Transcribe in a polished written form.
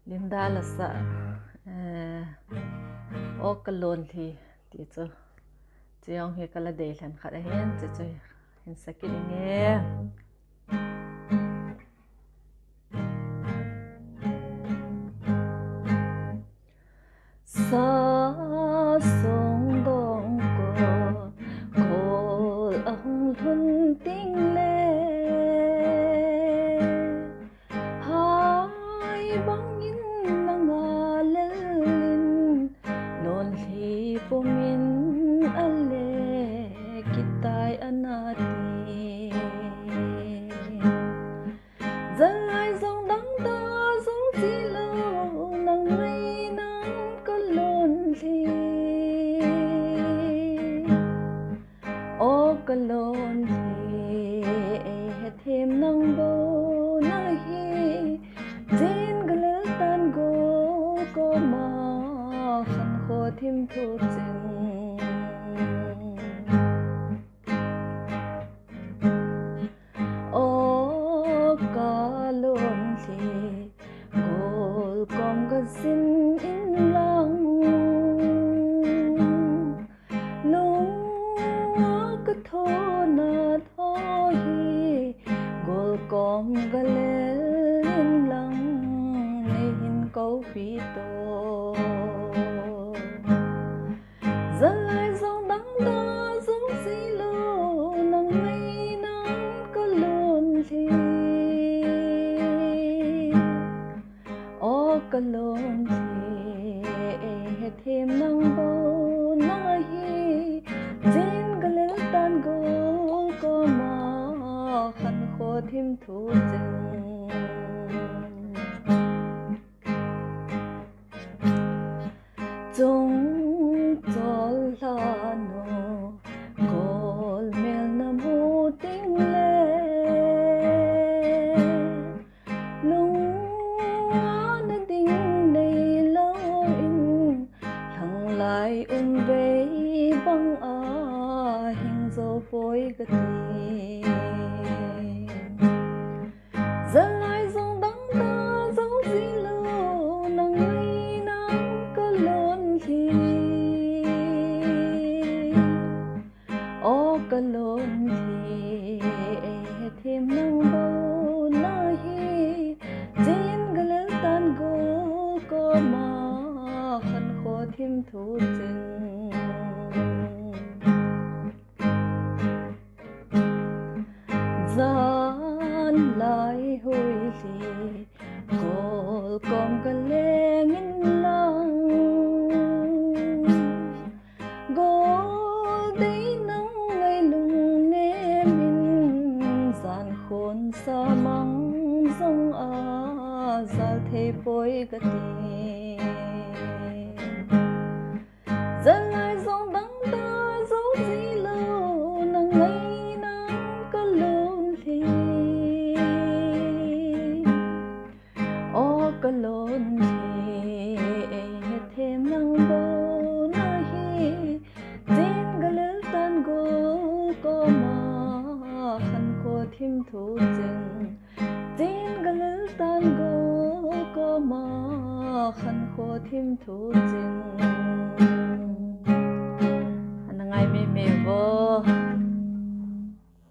Linda là sa ô kalonlhi thì cho ông hi kala day lan khát hen cho hen sakit nghe sa song dong ko ông thun ting le hai bang in nanga lelin lonlhi pomin ale kitai anati zalai zong dang da zong zilo nang mai nang kalonlhi o kalonlhi he thêm nang bo nahi jin galal tan go ko ma khan kho thim thu ching o kalonlhi gol kom ga sin in lang lung ka tho na tho hi gol kom ga lel lang hin câu pi to zalai zong dang da zong si lo nang mai nang kalonlhi o kalonlhi he thêm nang bo nahi jin galel tan go ko ma khan kho thim thu ching chung chol la no gol mel na mu ting le lung an ding nei lo in thang lai ve bang a hing zo poi ga ti zalai zong dang da zong zi lo nang mai nang kalonlhi o kalonlhi he thêm nang bo nahi jin galal tan go ko ma khan kho thim thu ching zan lai hoi li gol kom ga leng in lang gol dei nang ngai lung ne min zan khon sa mang zong a zal thei poi ga ti zalai zong dang da zong zi lo nang ngai nang kalonlhi o kalonlhi he thêm nang bo nahi jin galal tan go ko ma khan kho thim thu ching jin galal tan go ko ma khan kho thim thu ching anangai me bo